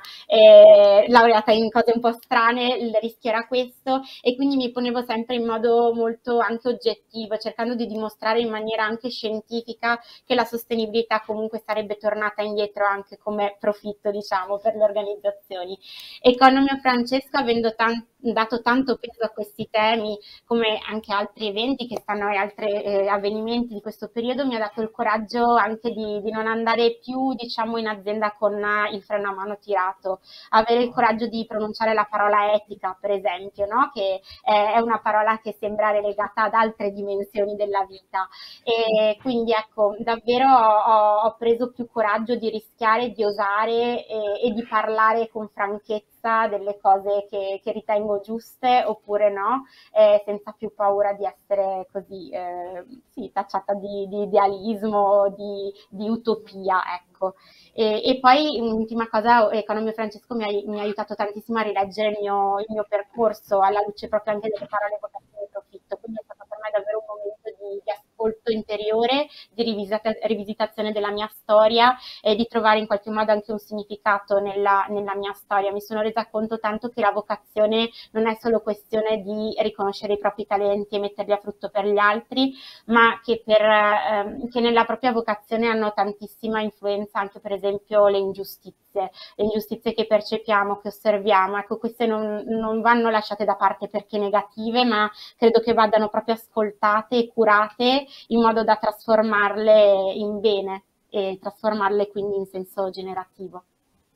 laureata in cose un po' strane, il rischio era questo, e quindi mi ponevo sempre in modo molto anche oggettivo, cercando di dimostrare in maniera anche scientifica che la sostenibilità comunque sarebbe tornata indietro anche come profitto, diciamo, per le organizzazioni. Economy of Francesco, avendo dato tanto peso a questi temi, come anche altri eventi che stanno e altri avvenimenti di questo periodo, mi ha dato il coraggio anche di non andare più, diciamo, in azienda con il freno a mano tirato, avere il coraggio di pronunciare la parola etica, per esempio, no? Che è una parola che sembra relegata ad altre dimensioni della vita, e quindi ecco, davvero ho preso più coraggio di rischiare, di osare e di parlare con franchezza delle cose che ritengo giuste oppure no, senza più paura di essere così sì, tacciata di idealismo, di utopia, ecco. E poi un'ultima cosa, Economy of Francesco mi ha aiutato tantissimo a rileggere il mio percorso alla luce proprio anche delle parole vocazione e profitto, quindi è stato per me davvero un momento di ascolto interiore, di rivisitazione della mia storia e di trovare in qualche modo anche un significato nella mia storia. Mi sono resa conto tanto che la vocazione non è solo questione di riconoscere i propri talenti e metterli a frutto per gli altri, ma che nella propria vocazione hanno tantissima influenza anche per esempio le ingiustizie che percepiamo, che osserviamo. Ecco, queste non vanno lasciate da parte perché negative, ma credo che vadano proprio ascoltate e curate in modo da trasformarle in bene e trasformarle quindi in senso generativo.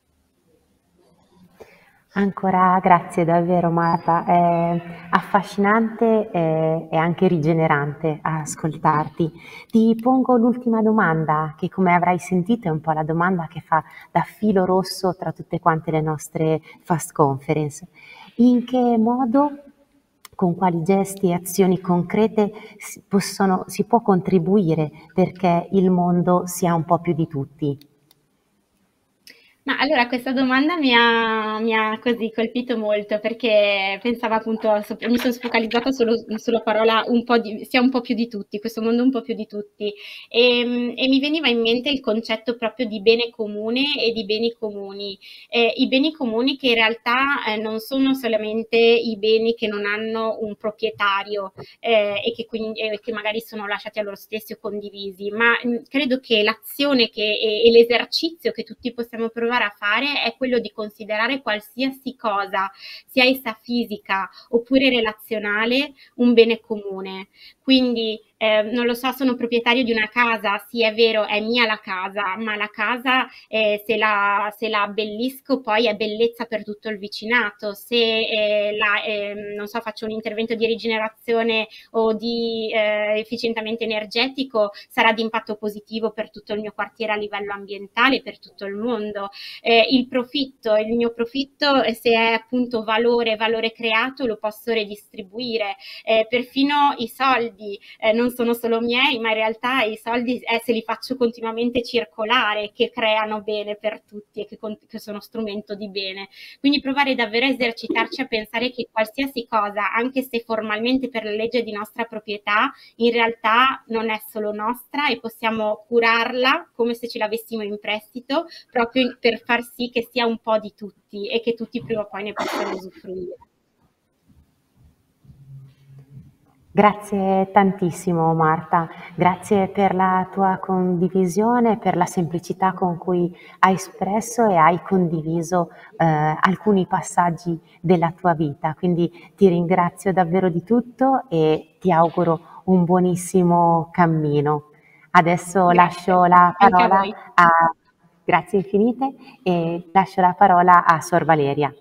Ancora grazie davvero Marta, è affascinante e anche rigenerante ascoltarti. Ti pongo l'ultima domanda che, come avrai sentito, è un po' la domanda che fa da filo rosso tra tutte quante le nostre Fast Conference. In che modo, con quali gesti e azioni concrete si può contribuire perché il mondo sia un po' più di tutti? Ma allora questa domanda mi ha così colpito molto perché pensavo appunto, mi sono focalizzata sulla parola sia un po' più di tutti, questo mondo un po' più di tutti e mi veniva in mente il concetto proprio di bene comune e di beni comuni. I beni comuni che in realtà non sono solamente i beni che non hanno un proprietario e che magari sono lasciati a loro stessi o condivisi, ma credo che l'azione e l'esercizio che tutti possiamo provare a fare è quello di considerare qualsiasi cosa, sia essa fisica oppure relazionale, un bene comune. Quindi non lo so, sono proprietario di una casa, sì è vero, è mia la casa, ma la casa se la abbellisco poi è bellezza per tutto il vicinato, se non so, faccio un intervento di rigenerazione o di efficientamento energetico, sarà di impatto positivo per tutto il mio quartiere a livello ambientale, per tutto il mondo. Il mio profitto, se è appunto valore creato, lo posso redistribuire. Perfino i soldi soldi non sono solo miei, ma in realtà i soldi se li faccio continuamente circolare, che creano bene per tutti e che sono strumento di bene. Quindi provare davvero a esercitarci a pensare che qualsiasi cosa, anche se formalmente per la legge di nostra proprietà, in realtà non è solo nostra e possiamo curarla come se ce l'avessimo in prestito, proprio per far sì che sia un po' di tutti e che tutti prima o poi ne possano usufruire. Grazie tantissimo Marta, grazie per la tua condivisione, per la semplicità con cui hai espresso e hai condiviso alcuni passaggi della tua vita. Quindi ti ringrazio davvero di tutto e ti auguro un buonissimo cammino. Adesso lascio la parola grazie infinite e lascio la parola a Sor Valeria.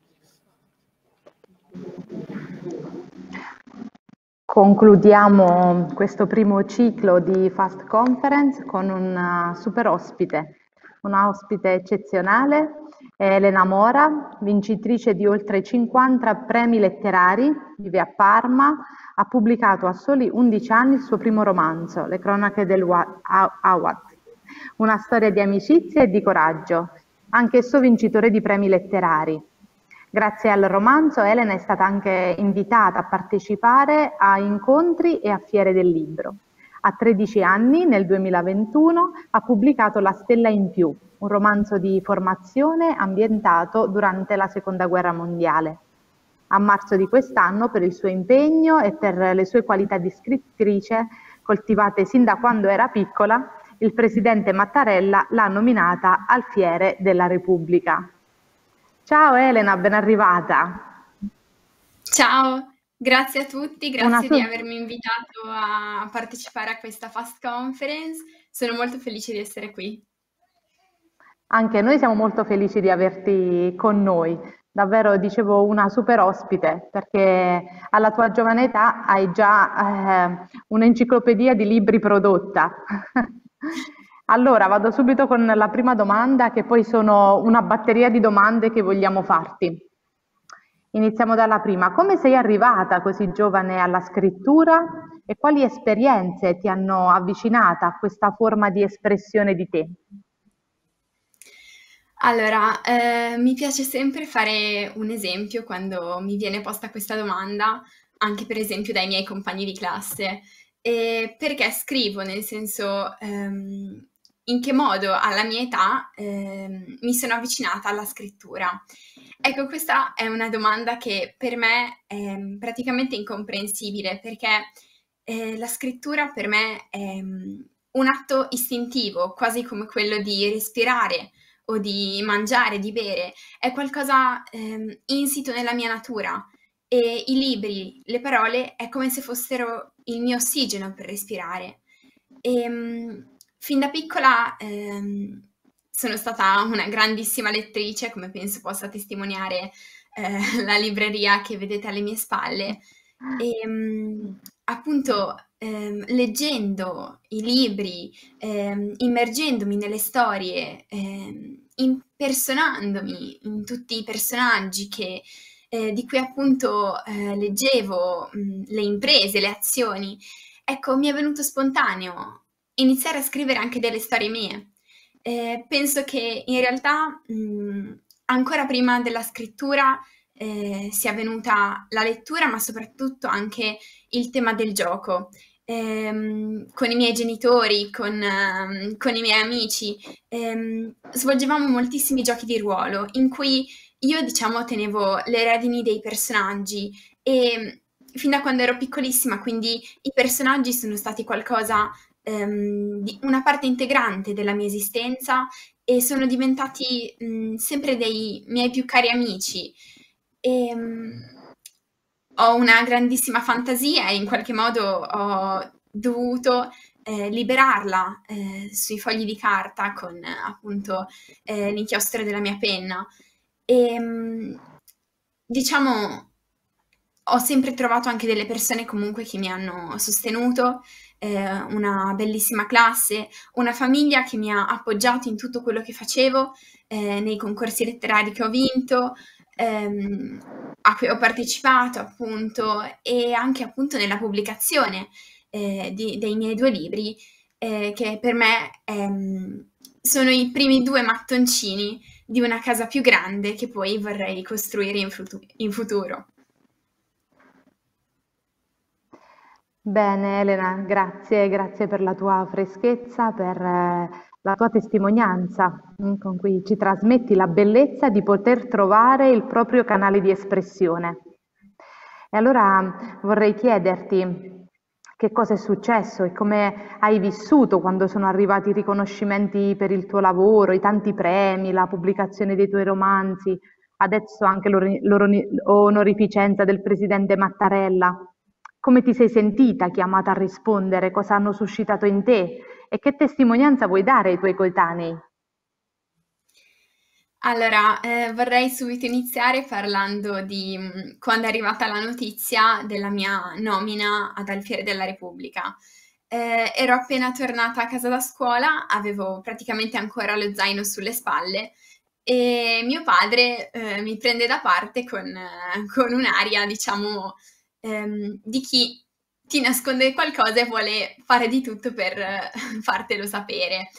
Concludiamo questo primo ciclo di Fast Conference con una super ospite, una ospite eccezionale, Elena Mora, vincitrice di oltre 50 premi letterari, vive a Parma, ha pubblicato a soli 11 anni il suo primo romanzo, Le cronache del Awad, una storia di amicizia e di coraggio, anch'esso vincitore di premi letterari. Grazie al romanzo Elena è stata anche invitata a partecipare a incontri e a fiere del libro. A 13 anni, nel 2021, ha pubblicato La stella in più, un romanzo di formazione ambientato durante la Seconda Guerra Mondiale. A marzo di quest'anno, per il suo impegno e per le sue qualità di scrittrice, coltivate sin da quando era piccola, il presidente Mattarella l'ha nominata Alfiere della Repubblica. Ciao Elena, ben arrivata. Ciao, grazie a tutti, grazie di avermi invitato a partecipare a questa Fast Conference. Sono molto felice di essere qui. Anche noi siamo molto felici di averti con noi. Davvero, dicevo, una super ospite, perché alla tua giovane età hai già un'enciclopedia di libri prodotta. Allora, vado subito con la prima domanda, che poi sono una batteria di domande che vogliamo farti. Iniziamo dalla prima. Come sei arrivata così giovane alla scrittura e quali esperienze ti hanno avvicinata a questa forma di espressione di te? Allora, mi piace sempre fare un esempio quando mi viene posta questa domanda, anche per esempio dai miei compagni di classe, perché scrivo, nel senso, in che modo alla mia età mi sono avvicinata alla scrittura. Ecco, questa è una domanda che per me è praticamente incomprensibile, perché la scrittura per me è un atto istintivo, quasi come quello di respirare o di mangiare, di bere, è qualcosa insito nella mia natura, e i libri, le parole, è come se fossero il mio ossigeno per respirare. Fin da piccola sono stata una grandissima lettrice, come penso possa testimoniare la libreria che vedete alle mie spalle, e appunto leggendo i libri, immergendomi nelle storie, impersonandomi in tutti i personaggi di cui appunto leggevo le imprese, le azioni, ecco, mi è venuto spontaneo iniziare a scrivere anche delle storie mie. Penso che in realtà ancora prima della scrittura sia venuta la lettura, ma soprattutto anche il tema del gioco. Con i miei genitori, con i miei amici, svolgevamo moltissimi giochi di ruolo in cui io, diciamo, tenevo le redini dei personaggi, e fin da quando ero piccolissima, quindi i personaggi sono stati qualcosa di una parte integrante della mia esistenza, e sono diventati sempre dei miei più cari amici. Ho una grandissima fantasia e in qualche modo ho dovuto liberarla sui fogli di carta con appunto l'inchiostro della mia penna. Diciamo, ho sempre trovato anche delle persone comunque che mi hanno sostenuto, una bellissima classe, una famiglia che mi ha appoggiato in tutto quello che facevo, nei concorsi letterari che ho vinto, a cui ho partecipato appunto e anche appunto nella pubblicazione dei miei 2 libri, che per me sono i primi 2 mattoncini di una casa più grande che poi vorrei costruire in futuro. Bene Elena, grazie per la tua freschezza, per la tua testimonianza con cui ci trasmetti la bellezza di poter trovare il proprio canale di espressione. E allora vorrei chiederti che cosa è successo e come hai vissuto quando sono arrivati i riconoscimenti per il tuo lavoro, i tanti premi, la pubblicazione dei tuoi romanzi, adesso anche l'onorificenza del presidente Mattarella. Come ti sei sentita chiamata a rispondere? Cosa hanno suscitato in te? E che testimonianza vuoi dare ai tuoi coetanei? Allora, vorrei subito iniziare parlando di quando è arrivata la notizia della mia nomina ad Alfiere della Repubblica. Ero appena tornata a casa da scuola, avevo praticamente ancora lo zaino sulle spalle e mio padre mi prende da parte con un'aria, diciamo, di chi ti nasconde qualcosa e vuole fare di tutto per fartelo sapere.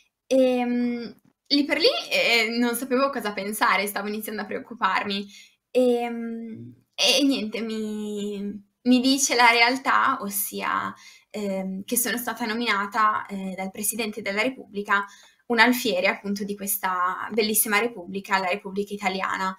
Lì per lì non sapevo cosa pensare, stavo iniziando a preoccuparmi e niente, mi dice la realtà, ossia che sono stata nominata dal Presidente della Repubblica un alfiere appunto di questa bellissima Repubblica, la Repubblica Italiana.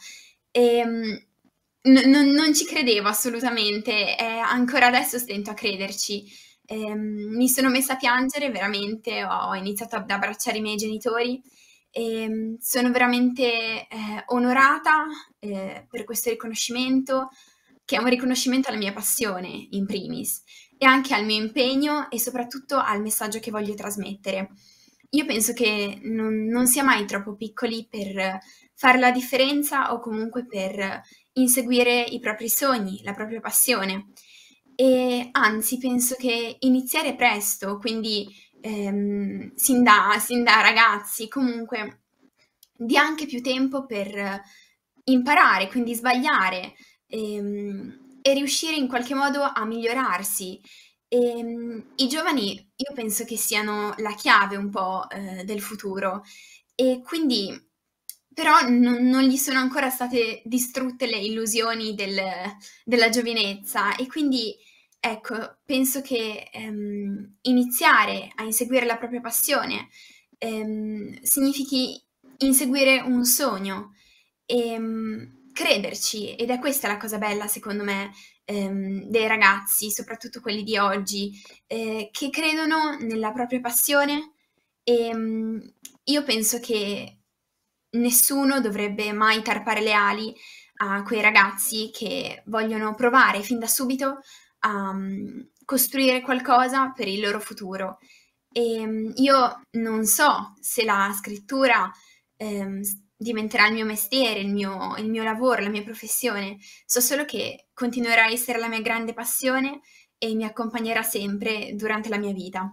Non ci credevo assolutamente, ancora adesso stento a crederci. Mi sono messa a piangere veramente, ho iniziato ad abbracciare i miei genitori e sono veramente onorata per questo riconoscimento, che è un riconoscimento alla mia passione in primis e anche al mio impegno e soprattutto al messaggio che voglio trasmettere. Io penso che non sia mai troppo piccoli per fare la differenza o comunque per inseguire i propri sogni, la propria passione. E anzi, penso che iniziare presto, quindi sin da ragazzi, comunque dia anche più tempo per imparare, quindi sbagliare e riuscire in qualche modo a migliorarsi. I giovani io penso che siano la chiave un po' del futuro e quindi però non gli sono ancora state distrutte le illusioni della giovinezza e quindi ecco, penso che iniziare a inseguire la propria passione significhi inseguire un sogno e crederci, ed è questa la cosa bella secondo me dei ragazzi, soprattutto quelli di oggi, che credono nella propria passione e io penso che nessuno dovrebbe mai tarpare le ali a quei ragazzi che vogliono provare fin da subito a costruire qualcosa per il loro futuro. E io non so se la scrittura diventerà il mio mestiere, il mio lavoro, la mia professione. So solo che continuerà a essere la mia grande passione e mi accompagnerà sempre durante la mia vita.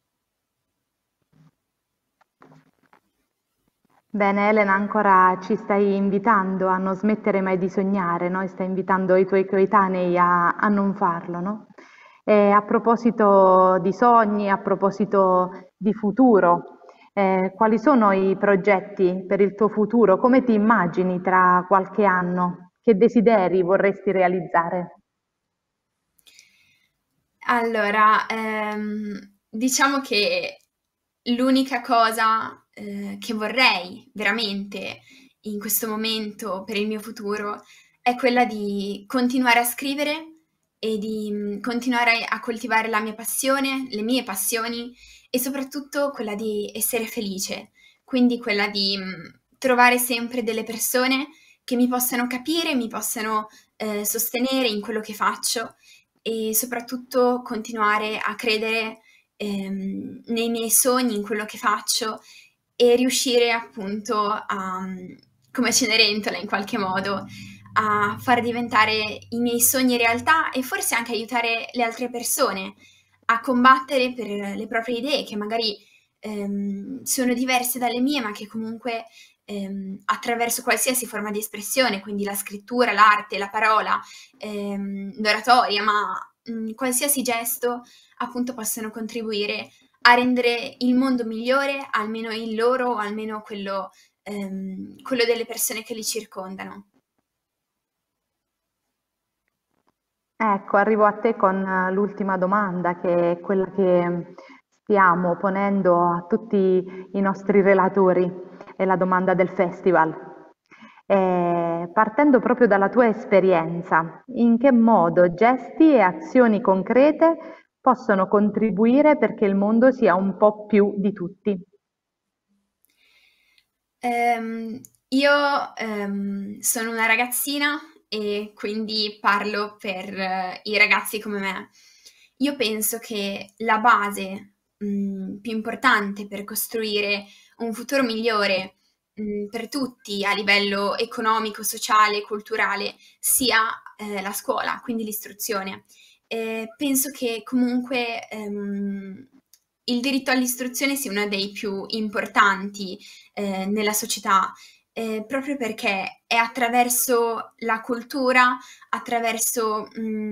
Bene Elena, ancora ci stai invitando a non smettere mai di sognare, no? E stai invitando i tuoi coetanei a non farlo, no? E a proposito di sogni, a proposito di futuro, quali sono i progetti per il tuo futuro? Come ti immagini tra qualche anno? Che desideri vorresti realizzare? Allora, diciamo che l'unica cosa che vorrei veramente in questo momento per il mio futuro è quella di continuare a scrivere e di continuare a coltivare la mia passione, le mie passioni e soprattutto quella di essere felice, quindi quella di trovare sempre delle persone che mi possano capire, mi possano sostenere in quello che faccio e soprattutto continuare a credere nei miei sogni, in quello che faccio e riuscire appunto a, come Cenerentola in qualche modo, a far diventare i miei sogni realtà e forse anche aiutare le altre persone a combattere per le proprie idee che magari sono diverse dalle mie, ma che comunque attraverso qualsiasi forma di espressione, quindi la scrittura, l'arte, la parola, l'oratoria, ma qualsiasi gesto appunto possono contribuire a rendere il mondo migliore, almeno il loro, o almeno quello delle persone che li circondano. Ecco, arrivo a te con l'ultima domanda, che è quella che stiamo ponendo a tutti i nostri relatori, è la domanda del festival. Partendo proprio dalla tua esperienza, in che modo gesti e azioni concrete possono contribuire perché il mondo sia un po' più di tutti? Io sono una ragazzina e quindi parlo per i ragazzi come me. Io penso che la base più importante per costruire un futuro migliore per tutti a livello economico, sociale, culturale sia la scuola, quindi l'istruzione. Penso che comunque il diritto all'istruzione sia uno dei più importanti nella società, proprio perché è attraverso la cultura, attraverso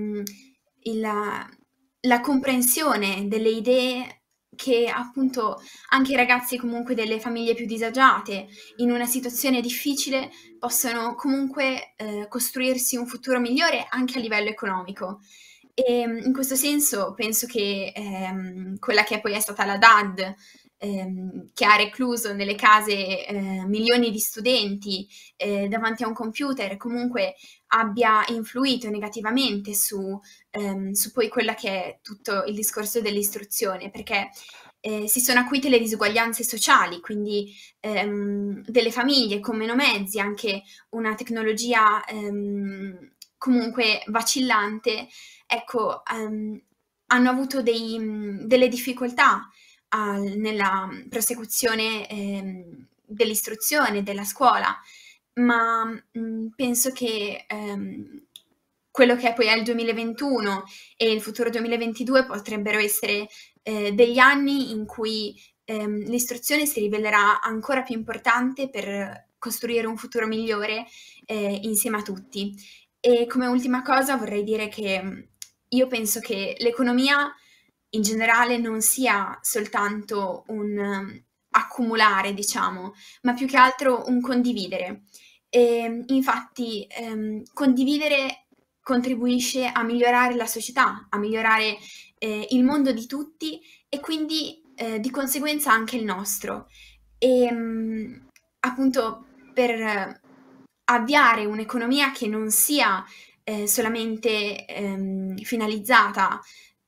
la comprensione delle idee che appunto anche i ragazzi comunque delle famiglie più disagiate in una situazione difficile possono comunque costruirsi un futuro migliore anche a livello economico. E in questo senso penso che quella che poi è stata la DAD, che ha recluso nelle case milioni di studenti davanti a un computer, comunque abbia influito negativamente su poi quella che è tutto il discorso dell'istruzione, perché si sono acuite le disuguaglianze sociali, quindi delle famiglie con meno mezzi, anche una tecnologia comunque vacillante, ecco, hanno avuto delle difficoltà nella prosecuzione dell'istruzione, della scuola, ma penso che quello che poi è il 2021 e il futuro 2022 potrebbero essere degli anni in cui l'istruzione si rivelerà ancora più importante per costruire un futuro migliore insieme a tutti. E come ultima cosa vorrei dire che io penso che l'economia in generale non sia soltanto un accumulare, diciamo, ma più che altro un condividere. E infatti condividere contribuisce a migliorare la società, a migliorare il mondo di tutti e quindi di conseguenza anche il nostro. E appunto per avviare un'economia che non sia solamente finalizzata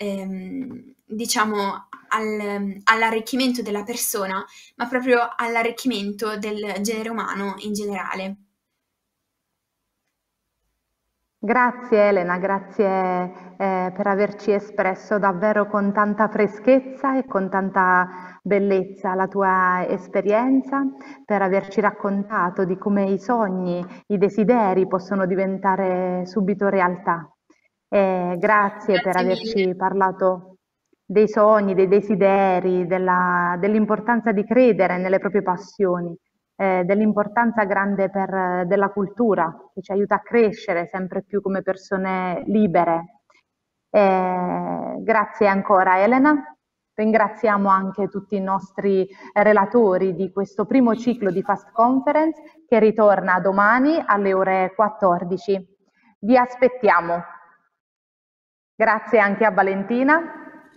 diciamo all'arricchimento della persona, ma proprio all'arricchimento del genere umano in generale. Grazie Elena, grazie per averci espresso davvero con tanta freschezza e con tanta bellezza la tua esperienza, per averci raccontato di come i sogni, i desideri possono diventare subito realtà. Grazie per averci parlato dei sogni, dei desideri, dell'importanza di credere nelle proprie passioni, dell'importanza grande della cultura, che ci aiuta a crescere sempre più come persone libere. Grazie ancora Elena. Ringraziamo anche tutti i nostri relatori di questo primo ciclo di Fast Conference che ritorna domani alle ore 14. Vi aspettiamo. Grazie anche a Valentina.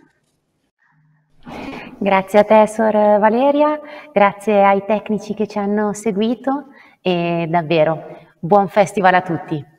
Grazie a te, Sor Valeria, grazie ai tecnici che ci hanno seguito e davvero buon festival a tutti.